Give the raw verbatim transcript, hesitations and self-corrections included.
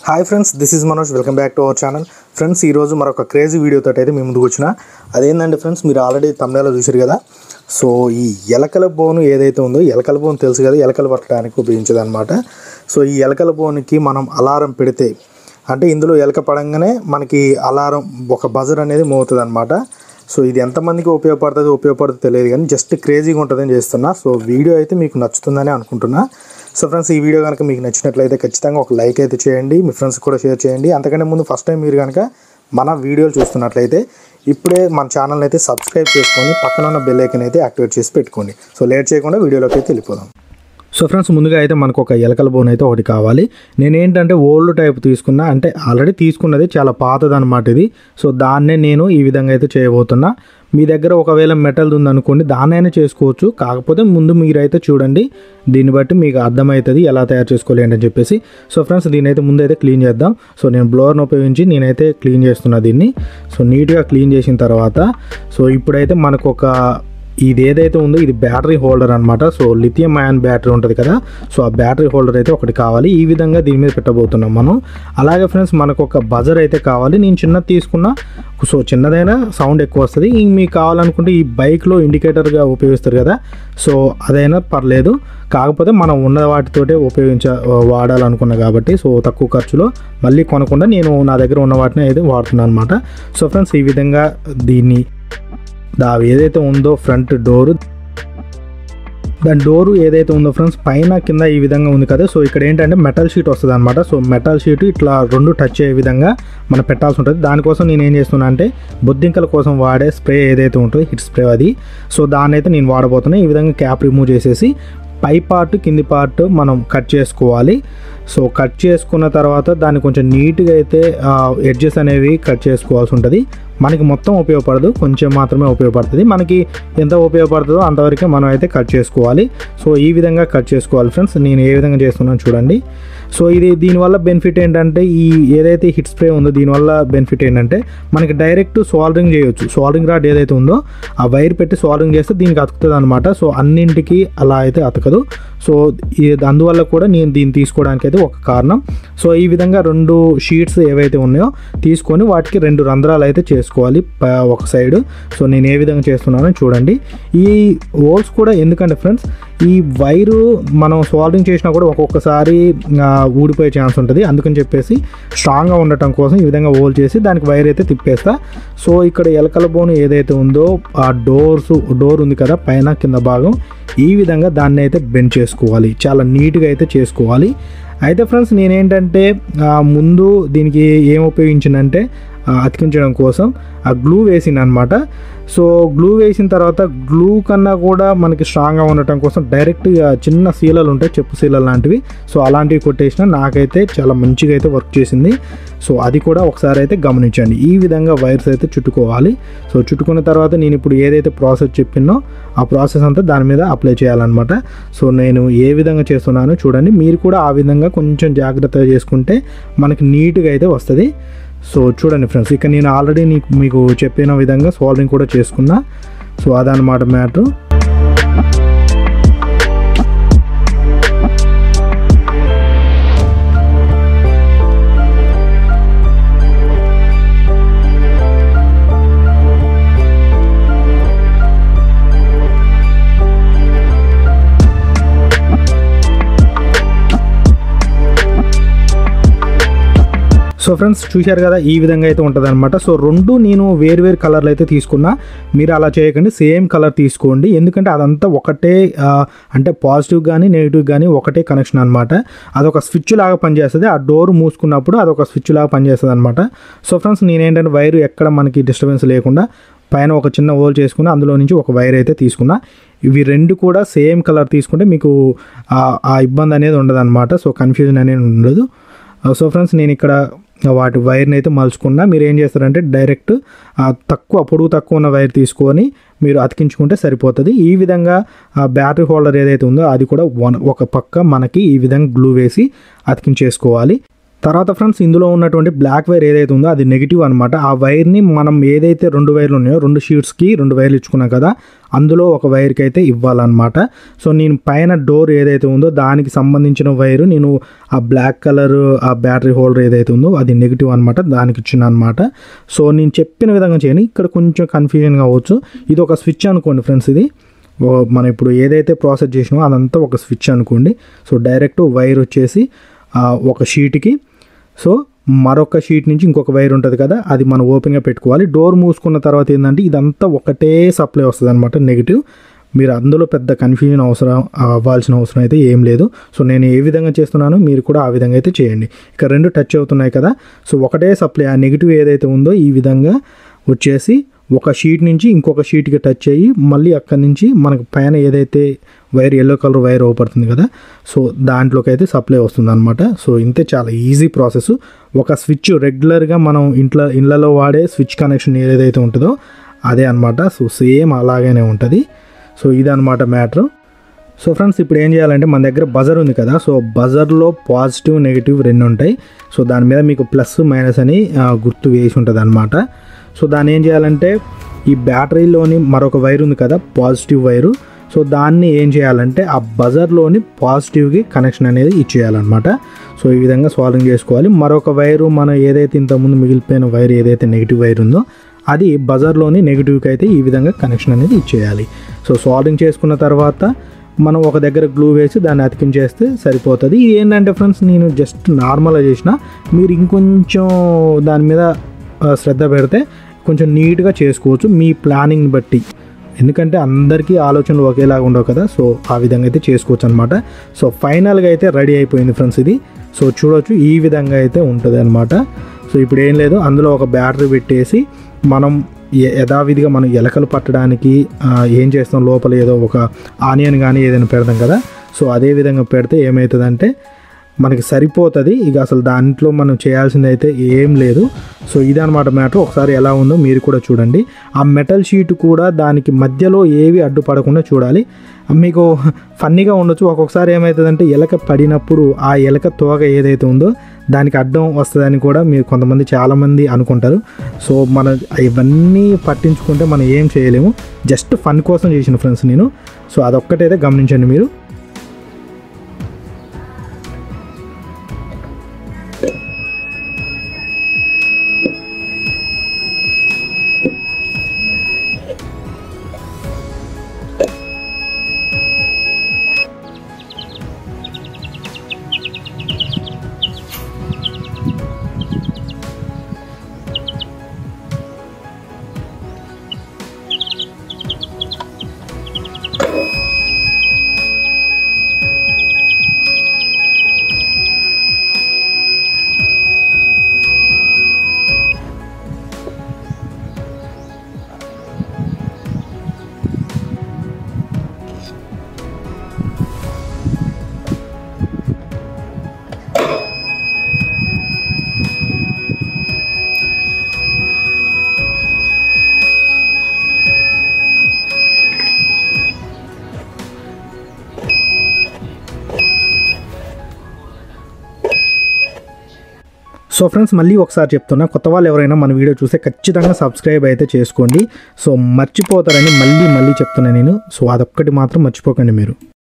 Hi friends, this is Manoj. Welcome back to our channel. Friends, ఈరోజు మరొక crazy వీడియోతో అయితే మేము ముందుకు వచ్చిన. అదేంటంటే ఫ్రెండ్స్, మీరు ఆల్రెడీ తమిళలో చూసారు కదా. సో ఈ ఎలకల బోను ఏదైతే ఉందో, ఎలకల బోను తెలుసు కదా, ఎలకలు పట్టడానికి ఉపయోగించేది అనమాట. సో ఈ ఎలకల బోనుకి మనం అలారం పెడితే, అంటే ఇందులో ఎలక పడంగానే మనకి అలారం ఒక బజర్ అనేది మోగుతుంది అనమాట. సో ఇది ఎంతమందికి ఉపయోగపడుతుంది ఉపయోగపడుతుంది తెలియదు, కానీ జస్ట్ క్రేజీగా ఉంటుందని చేస్తున్నా. సో వీడియో అయితే మీకు నచ్చుతుందని అనుకుంటున్నా. సో ఫ్రెండ్స్, ఈ వీడియో కనుక మీకు నచ్చినట్లయితే ఖచ్చితంగా ఒక లైక్ అయితే చేయండి, మీ ఫ్రెండ్స్ కూడా షేర్ చేయండి. అంతకంటే ముందు ఫస్ట్ టైం మీరు కనుక మన వీడియోలు చూస్తున్నట్లయితే ఇప్పుడే మన ఛానల్ అయితే సబ్స్క్రైబ్ చేసుకొని పక్కన ఉన్న బెల్ ఐకాన్ అయితే యాక్టివేట్ చేసి పెట్టుకోండి. సో లేట్ చేయకుండా వీడియోలోకి అయితే వెళ్ళిపోదాం. సో ఫ్రెండ్స్, ముందుగా అయితే మనకు ఒక ఎలకల బోన్ అయితే ఒకటి కావాలి. నేనేంటంటే ఓల్డ్ టైప్ తీసుకున్నా, అంటే ఆల్రెడీ తీసుకున్నది చాలా పాతదనమాట ఇది. సో దాన్నే నేను ఈ విధంగా అయితే చేయబోతున్నా. మీ దగ్గర ఒకవేళ మెటల్ ఉందనుకోండి, దాన్నైనా చేసుకోవచ్చు. కాకపోతే ముందు మీరైతే చూడండి, దీన్ని బట్టి మీకు అర్థమవుతుంది ఎలా తయారు చేసుకోవాలి అని చెప్పేసి. సో ఫ్రెండ్స్, దీని అయితే ముందు అయితే క్లీన్ చేద్దాం. సో నేను బ్లోవర్ని ఉపయోగించి నేనైతే క్లీన్ చేస్తున్నా దీన్ని. సో నీట్గా క్లీన్ చేసిన తర్వాత, సో ఇప్పుడైతే మనకు ఒక ఇది ఏదైతే ఉందో ఇది బ్యాటరీ హోల్డర్ అనమాట. సో లిథియం అయాన్ బ్యాటరీ ఉంటుంది కదా, సో ఆ బ్యాటరీ హోల్డర్ అయితే ఒకటి కావాలి. ఈ విధంగా దీని మీద పెట్టబోతున్నాం మనం. అలాగే ఫ్రెండ్స్, మనకు ఒక బజర్ అయితే కావాలి. నేను చిన్నది తీసుకున్నా, సో చిన్నదైనా సౌండ్ ఎక్కువ వస్తుంది. ఇంక మీకు కావాలనుకుంటే ఈ బైక్లో ఇండికేటర్గా ఉపయోగిస్తారు కదా, సో అదైనా పర్లేదు. కాకపోతే మనం ఉన్న వాటితోటే ఉపయోగించ వాడాలనుకున్నా కాబట్టి, సో తక్కువ ఖర్చులో మళ్ళీ కొనకుండా నేను నా దగ్గర ఉన్న వాటిని అయితే వాడుతున్నాను అనమాట. సో ఫ్రెండ్స్, ఈ విధంగా దీన్ని దా ఏదైతే ఉందో ఫ్రంట్ డోరు, దాని డోరు ఏదైతే ఉందో ఫ్రెండ్స్, పైన కింద ఈ విధంగా ఉంది కదా. సో ఇక్కడ ఏంటంటే మెటల్ షీట్ వస్తుంది అనమాట. సో మెటల్ షీట్ ఇట్లా రెండు టచ్ అయ్యే విధంగా మనం పెట్టాల్సి ఉంటుంది. దానికోసం నేను ఏం చేస్తున్నా అంటే, బొద్దింకల కోసం వాడే స్ప్రే ఏదైతే ఉంటుందో హిట్ స్ప్రే అది, సో దాన్ని అయితే నేను వాడబోతున్నాను. ఈ విధంగా క్యాప్ రిమూవ్ చేసేసి పై పార్ట్ కింది పార్ట్ మనం కట్ చేసుకోవాలి. సో కట్ చేసుకున్న తర్వాత దాన్ని కొంచెం నీట్గా అయితే ఎడ్జెస్ అనేవి కట్ చేసుకోవాల్సి ఉంటుంది. మనకి మొత్తం ఉపయోగపడదు, కొంచెం మాత్రమే ఉపయోగపడుతుంది. మనకి ఎంత ఉపయోగపడుతుందో అంతవరకే మనం అయితే కట్ చేసుకోవాలి. సో ఈ విధంగా కట్ చేసుకోవాలి ఫ్రెండ్స్. నేను ఏ విధంగా చేస్తున్నాను చూడండి. సో ఇది దీనివల్ల బెనిఫిట్ ఏంటంటే, ఈ ఏదైతే హిట్ స్ప్రే ఉందో దీనివల్ల బెనిఫిట్ ఏంటంటే, మనకి డైరెక్ట్ సోల్డరింగ్ చేయొచ్చు. సోల్డరింగ్ రాడ్ ఏదైతే ఉందో ఆ వైర్ పెట్టి సోల్డరింగ్ చేస్తే దీనికి అతుకుతుంది అనమాట. సో అన్నింటికి అలా అయితే అతకదు. సో అందువల్ల కూడా నేను దీన్ని తీసుకోవడానికి అయితే ఒక కారణం. సో ఈ విధంగా రెండు షీట్స్ ఏవైతే ఉన్నాయో తీసుకొని వాటికి రెండు రంధ్రాలు అయితే చేసుకోవాలి ఒక సైడ్. సో నేను ఏ విధంగా చేస్తున్నానో చూడండి. ఈ హోల్స్ కూడా ఎందుకంటే ఫ్రెండ్స్, ఈ వైరు మనం సోల్డరింగ్ చేసినా కూడా ఒక్కొక్కసారి ఊడిపోయే ఛాన్స్ ఉంటుంది. అందుకని చెప్పేసి స్ట్రాంగ్గా ఉండటం కోసం ఈ విధంగా హోల్ చేసి దానికి వైర్ అయితే తిప్పేస్తా. సో ఇక్కడ ఎలకల బోను ఏదైతే ఉందో ఆ డోర్స్ డోర్ ఉంది కదా పైన కింద భాగం, ఈ విధంగా దాన్ని అయితే బెండ్ చేసుకోవాలి. చాలా నీట్గా అయితే చేసుకోవాలి. అయితే ఫ్రెండ్స్, నేనేంటంటే ముందు దీనికి ఏం ఉపయోగించిందంటే, అతికించడం కోసం ఆ గ్లూ వేసింది అనమాట. సో గ్లూ వేసిన తర్వాత గ్లూ కన్నా కూడా మనకి స్ట్రాంగ్గా ఉండటం కోసం డైరెక్ట్గా చిన్న సీలలు ఉంటాయి, చెప్పు సీలలు లాంటివి. సో అలాంటివి కొట్టేసిన నాకైతే చాలా మంచిగా అయితే వర్క్ చేసింది. సో అది కూడా ఒకసారి అయితే గమనించండి. ఈ విధంగా వైర్స్ అయితే చుట్టుకోవాలి. సో చుట్టుకున్న తర్వాత నేను ఇప్పుడు ఏదైతే ప్రాసెస్ చెప్పినో ఆ ప్రాసెస్ అంతా దాని మీద అప్లై చేయాలన్నమాట. సో నేను ఏ విధంగా చేస్తున్నానో చూడండి. మీరు కూడా ఆ విధంగా కొంచెం జాగ్రత్తగా చేసుకుంటే మనకి నీట్గా అయితే వస్తుంది. సో చూడండి ఫ్రెండ్స్, ఇక నేను ఆల్రెడీ నీకు మీకు చెప్పిన విధంగా సోల్డరింగ్ కూడా చేసుకున్నా. సో అదనమాట మ్యాటర్. సో ఫ్రెండ్స్, చూశారు కదా, ఈ విధంగా అయితే ఉంటుంది అనమాట. సో రెండు నేను వేరు వేరు కలర్లు అయితే తీసుకున్నా. మీరు అలా చేయకండి, సేమ్ కలర్ తీసుకోండి. ఎందుకంటే అదంతా ఒకటే, అంటే పాజిటివ్ కానీ నెగిటివ్ కానీ ఒకటే కనెక్షన్ అనమాట. అదొక స్విచ్ లాగా పనిచేస్తుంది. ఆ డోర్ మూసుకున్నప్పుడు అదొక స్విచ్ లాగా పనిచేస్తుంది అనమాట. సో ఫ్రెండ్స్, నేనేంటంటే వైరు ఎక్కడ మనకి డిస్టర్బెన్స్ లేకుండా పైన ఒక చిన్న హోల్ చేసుకుని అందులో నుంచి ఒక వైర్ అయితే తీసుకున్నా. ఇవి రెండు కూడా సేమ్ కలర్ తీసుకుంటే మీకు ఆ ఇబ్బంది అనేది ఉండదు అనమాట. సో కన్ఫ్యూజన్ అనేది ఉండదు. సో ఫ్రెండ్స్, నేను ఇక్కడ వాటి వైర్ని అయితే మలుచుకున్నా. మీరు ఏం చేస్తారంటే, డైరెక్ట్ తక్కువ పొడవు తక్కువ ఉన్న వైర్ తీసుకొని మీరు అతికించుకుంటే సరిపోతుంది. ఈ విధంగా బ్యాటరీ హోల్డర్ ఏదైతే ఉందో అది కూడా ఒక పక్క మనకి ఈ విధంగా గ్లూ వేసి అతికించేసుకోవాలి. తర్వాత ఫ్రెండ్స్ ఇందులో ఉన్నటువంటి బ్లాక్ వైర్ ఏదైతే ఉందో అది నెగిటివ్ అనమాట. ఆ వైర్ని మనం ఏదైతే రెండు వైర్లు ఉన్నాయో రెండు షీట్స్కి రెండు వైర్లు ఇచ్చుకున్నాం కదా, అందులో ఒక వైర్కి అయితే ఇవ్వాలన్నమాట. సో నేను పైన డోర్ ఏదైతే ఉందో దానికి సంబంధించిన వైరు నేను ఆ బ్లాక్ కలర్ ఆ బ్యాటరీ హోల్డర్ ఏదైతే ఉందో అది నెగిటివ్ అనమాట, దానికి ఇచ్చిన అనమాట. సో నేను చెప్పిన విధంగా చేయండి. ఇక్కడ కొంచెం కన్ఫ్యూజన్ కావచ్చు. ఇది ఒక స్విచ్ అనుకోండి ఫ్రెండ్స్. ఇది మనం ఇప్పుడు ఏదైతే ప్రాసెస్ చేసినామో అదంతా ఒక స్విచ్ అనుకోండి. సో డైరెక్ట్ వైర్ వచ్చేసి ఒక షీట్కి, సో మరొక షీట్ నుంచి ఇంకొక వైర్ ఉంటుంది కదా, అది మనం ఓపెన్గా పెట్టుకోవాలి. డోర్ మూసుకున్న తర్వాత ఏంటంటే ఇదంతా ఒకటే సప్లై వస్తుంది అనమాట, నెగిటివ్. మీరు అందులో పెద్ద కన్ఫ్యూజన్ అవసరం అవ్వాల్సిన అవసరం అయితే ఏం లేదు. సో నేను ఏ విధంగా చేస్తున్నానో మీరు కూడా ఆ విధంగా అయితే చేయండి. ఇక రెండు టచ్ అవుతున్నాయి కదా, సో ఒకటే సప్లై ఆ నెగిటివ్ ఏదైతే ఉందో ఈ విధంగా వచ్చేసి ఒక షీట్ నుంచి ఇంకొక షీట్కి టచ్ అయ్యి మళ్ళీ అక్కడి నుంచి మనకు పైన ఏదైతే వైర్ ఎల్లో కలర్ వైర్ ఓపడుతుంది కదా, సో దాంట్లోకి అయితే సప్లై వస్తుంది అనమాట. సో ఇంతే, చాలా ఈజీ ప్రాసెస్. ఒక స్విచ్ రెగ్యులర్గా మనం ఇంట్లో ఇళ్ళలో వాడే స్విచ్ కనెక్షన్ ఏదైతే ఉంటుందో అదే అనమాట. సో సేమ్ అలాగనే ఉంటుంది. సో ఇదనమాట మ్యాటర్. సో ఫ్రెండ్స్ ఇప్పుడు ఏం చేయాలంటే మన దగ్గర బజర్ ఉంది కదా, సో బజర్లో పాజిటివ్ నెగిటివ్ రెండు ఉంటాయి. సో దాని మీద మీకు ప్లస్ మైనస్ అని గుర్తు వేసి ఉంటుంది అనమాట. సో దాన్ని ఏం చేయాలంటే ఈ బ్యాటరీలోని మరొక వైర్ ఉంది కదా, పాజిటివ్ వైరు, సో దాన్ని ఏం చేయాలంటే ఆ బజర్లోని పాజిటివ్కి కనెక్షన్ అనేది ఇచ్చేయాలన్నమాట. సో ఈ విధంగా సాల్వింగ్ చేసుకోవాలి. మరొక వైరు మనం ఏదైతే ఇంతకుముందు మిగిలిపోయిన వైర్ ఏదైతే నెగిటివ్ వైర్ ఉందో అది బజర్లోని నెగిటివ్కి అయితే ఈ విధంగా కనెక్షన్ అనేది ఇచ్చేయాలి. సో సాల్వింగ్ చేసుకున్న తర్వాత మనం ఒక దగ్గర గ్లూ వేసి దాన్ని అతికించేస్తే సరిపోతుంది. ఇది ఏంటంటే ఫ్రెండ్స్ నేను జస్ట్ నార్మల్గా చేసిన, మీరు ఇంకొంచెం దాని మీద శ్రద్ధ పెడితే కొంచెం నీట్గా చేసుకోవచ్చు మీ ప్లానింగ్ని బట్టి. ఎందుకంటే అందరికీ ఆలోచనలు ఒకేలాగా ఉండవు కదా, సో ఆ విధంగా అయితే చేసుకోవచ్చు అనమాట. సో ఫైనల్గా అయితే రెడీ అయిపోయింది ఫ్రెండ్స్ ఇది. సో చూడవచ్చు ఈ విధంగా అయితే ఉంటుంది అనమాట. సో ఇప్పుడు ఏం లేదు, అందులో ఒక బ్యాటరీ పెట్టేసి మనం యథావిధిగా మనం ఎలకలు పట్టడానికి ఏం చేస్తాం, లోపల ఏదో ఒక ఆనియన్ కానీ ఏదైనా పెడతాం కదా, సో అదే విధంగా పెడితే ఏమవుతుందంటే మనకి సరిపోతుంది. ఇక అసలు దాంట్లో మనం చేయాల్సింది అయితే ఏం లేదు. సో ఇదనమాట మ్యాటర్. ఒకసారి ఎలా ఉందో మీరు కూడా చూడండి. ఆ మెటల్ షీట్ కూడా దానికి మధ్యలో ఏవి అడ్డుపడకుండా చూడాలి. మీకు ఫన్నీగా ఉండొచ్చు, ఒక్కొక్కసారి ఏమవుతుందంటే ఎలక పడినప్పుడు ఆ ఎలక తోక ఏదైతే ఉందో దానికి అడ్డం వస్తుందని కూడా మీరు కొంతమంది చాలామంది అనుకుంటారు. సో మన ఇవన్నీ పట్టించుకుంటే మనం ఏం చేయలేము. జస్ట్ ఫన్ కోసం చేసిన ఫ్రెండ్స్ నేను. సో అదొక్కటైతే గమనించండి మీరు. సో ఫ్రెండ్స్ మళ్ళీ ఒకసారి చెప్తున్నా, కొత్త వాళ్ళు ఎవరైనా మన వీడియో చూస్తే ఖచ్చితంగా సబ్స్క్రైబ్ అయితే చేసుకోండి. సో మర్చిపోతారని మళ్ళీ మళ్ళీ చెప్తున్నా నేను. సో అదొక్కటి మాత్రం మర్చిపోకండి మీరు.